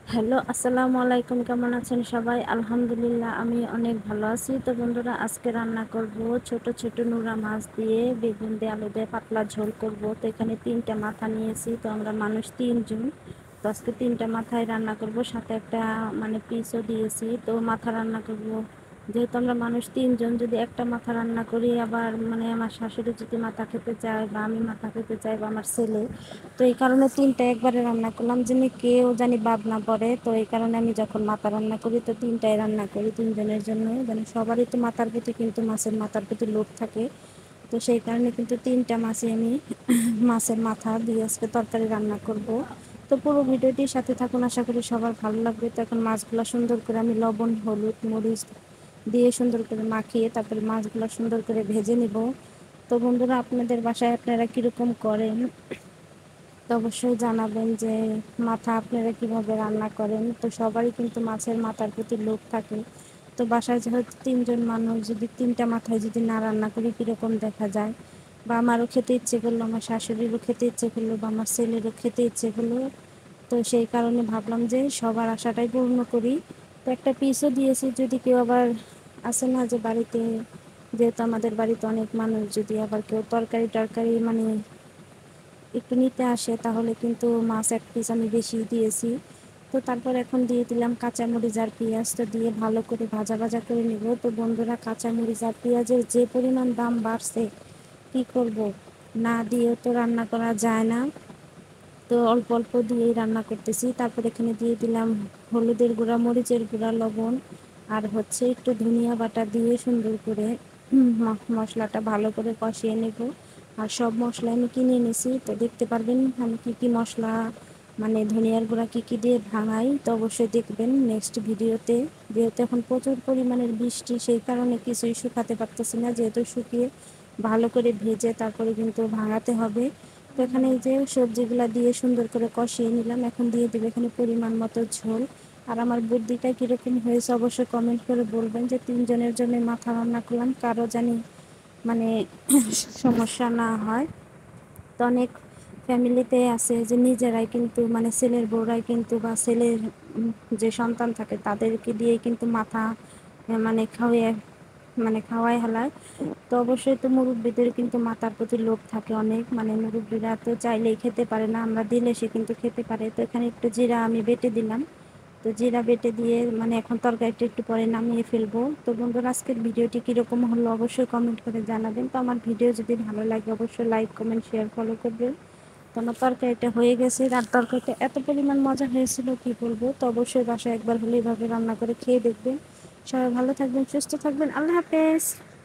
Hello, আসসালামু আলাইকুম। কেমন আছেন সবাই? আলহামদুলিল্লাহ, আমি অনেক ভালো আছি। তো বন্ধুরা, আজকে রান্না করব ছোট ছোট নোরা মাছ দিয়ে বেগুন দিয়ে আলু দিয়ে পাতলা ঝোল করব। তো এখানে 3টা মাথা নিয়েছি। তো আমরা মানুষ 3 জন। তো আজকে 3টা মাথায় রান্না করব, সাথে একটা মানে পিসও দিয়েছি। তো মাথা রান্না করব, যেহেতু আমরা মানুষ 3 জন, যদি একটা মাথা রান্না করি, আবার মানে আমার শাশুড়ি যদি মাথা খেতে চায় বা আমি মাথা খেতে চাই বা আমার ছেলে, তো এই কারণে 3টা একবারে রান্না করলাম, যেন কেউ জানি বাদ না পড়ে। তো এই কারণে আমি যখন মাথা রান্না করি তো 3টাই রান্না করি 3 জনের জন্য, যেন সবারই তো মাথার প্রতি কিন্তু মাছের মাথার প্রতি লোভ থাকে। তো সেই কারণে কিন্তু 3টা মাছই আমি মাছের মাথা দিয়ে আজকে তরকারি রান্না করব। তো পুরো ভিডিওটির সাথে থাকুন, আশা করি সবার ভালো লাগবে। তো এখন মাছগুলো সুন্দর করে আমি লবণ হলুদ মরিচ দিয়ে সুন্দর করে মাখিয়ে তারপরে মাছগুলো সুন্দর করে ভেজে নিব। তো বন্ধুরা, আপনাদের বাসায় আপনারা কীরকম করেন তো অবশ্যই জানাবেন যে মাথা আপনারা কিভাবে রান্না করেন। তো সবারই কিন্তু মাছের মাথার প্রতি লোভ থাকে। তো বাসায় যেহেতু 3 জন মানুষ, যদি 3টা মাথায় যদি না রান্না করি কীরকম দেখা যায়। বা আমারও খেতে ইচ্ছে করলো, আমার শাশুড়িরও খেতে ইচ্ছে করলো, বা আমার ছেলেরও খেতে ইচ্ছে করলো। তো সেই কারণে ভাবলাম যে সবার আশাটাই পূর্ণ করি। তো একটা পিসও দিয়েছি, যদি কেউ আবার আসে না যে বাড়িতে, যেহেতু আমাদের বাড়িতে অনেক মানুষ, যদি আবার কেউ তরকারি টরকারি মানে একটু নিতে আসে, তাহলে কিন্তু মাছ 1 পিস আমি বেশি দিয়েছি। তো তারপর এখন দিয়ে দিলাম কাঁচামরিচ আর পেঁয়াজ। তো দিয়ে ভালো করে ভাজা ভাজা করে নেব। তো বন্ধুরা, কাঁচামরিচ আর পেঁয়াজের যে পরিমাণ দাম বাড়ছে, কি করব, না দিয়েও তো রান্না করা যায় না। তো অল্প অল্প দিয়েই রান্না করতেছি। তারপর এখানে দিয়ে দিলাম হলুদের গুঁড়া মরিচের গুঁড়া লবণ আর হচ্ছে একটু ধনিয়া বাটা দিয়ে সুন্দর করে মশলাটা ভালো করে কষিয়ে নেব। আর সব মশলা আমি কিনে এনেছি, তো দেখতে পারবেন আমি কি কি মশলা মানে ধনিয়ার গুঁড়া কি কি দিয়ে ভাঙাই। তো অবশ্যই দেখবেন নেক্সট ভিডিওতে। যেহেতু এখন প্রচুর পরিমাণের বৃষ্টি, সেই কারণে কিছুই শুকাতে পারতেছি না, যেহেতু শুকিয়ে ভালো করে ভেজে তারপরে কিন্তু ভাঙাতে হবে। তো এখানে এই যে সবজিগুলা দিয়ে সুন্দর করে কষিয়ে নিলাম। এখন দিয়ে দেবে এখানে পরিমাণ মতো ঝোল। আর আমার বুদ্ধিটা কীরকম হয়েছে অবশ্যই কমেন্ট করে বলবেন, যে 3 জনের জন্য মাথা রান্না করলাম, কারো জানি মানে সমস্যা না হয়। তো অনেক ফ্যামিলিতে আছে যে নিজেরাই কিন্তু মানে ছেলের বউরাই কিন্তু বা ছেলের যে সন্তান থাকে তাদেরকে দিয়েই কিন্তু মাথা মানে খাওয়াই হেলায়। তো অবশ্যই তো মুরব্বীদের কিন্তু মাথার প্রতি লোভ থাকে অনেক, মানে মুরব্বীরা তো চাইলেই খেতে পারে না, আমরা দিলে সে কিন্তু খেতে পারে। তো এখানে একটু জিরা আমি বেটে দিলাম। তো জিরা বেটে দিয়ে মানে এখন তরকারিটা একটু পরে নামিয়ে ফেলবো। তো বন্ধুরা, আজকের ভিডিওটি কীরকম হলো অবশ্যই কমেন্ট করে জানাবেন। তো আমার ভিডিও যদি ভালো লাগে অবশ্যই লাইক কমেন্ট শেয়ার ফলো করবেন। তো আমার তরকারিটা হয়ে গেছে, আর তরকারিটা এত পরিমাণ মজা হয়েছিল কি বলবো। তো অবশ্যই বাসায় একবার হলে এইভাবে রান্না করে খেয়ে দেখবেন। সবাই ভালো থাকবেন, সুস্থ থাকবেন, আল্লাহ হাফেজ।